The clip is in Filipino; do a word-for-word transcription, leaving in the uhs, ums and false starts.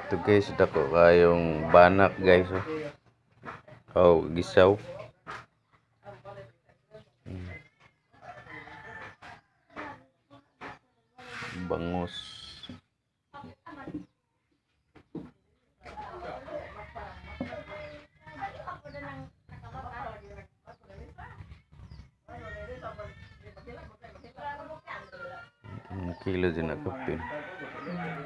Ito guys, dako kayong banak guys. Oh, oh gisaw. Hmm. Bangus. Kilo din na kape.